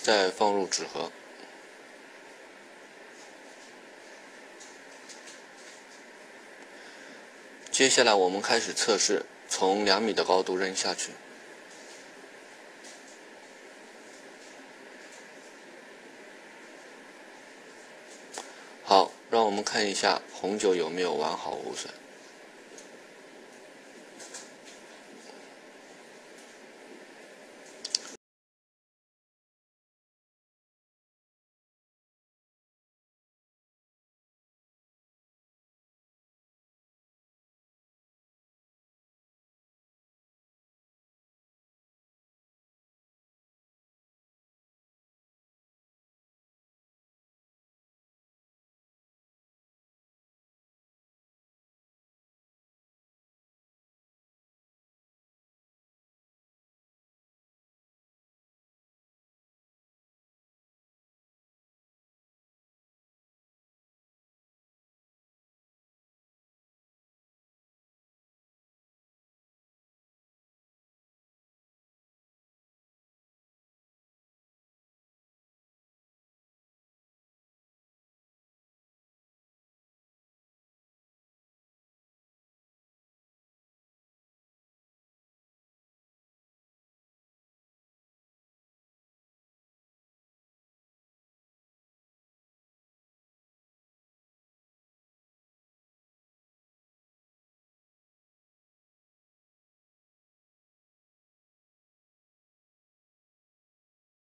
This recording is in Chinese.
再放入纸盒。接下来我们开始测试，从2米的高度扔下去。好，让我们看一下红酒有没有完好无损。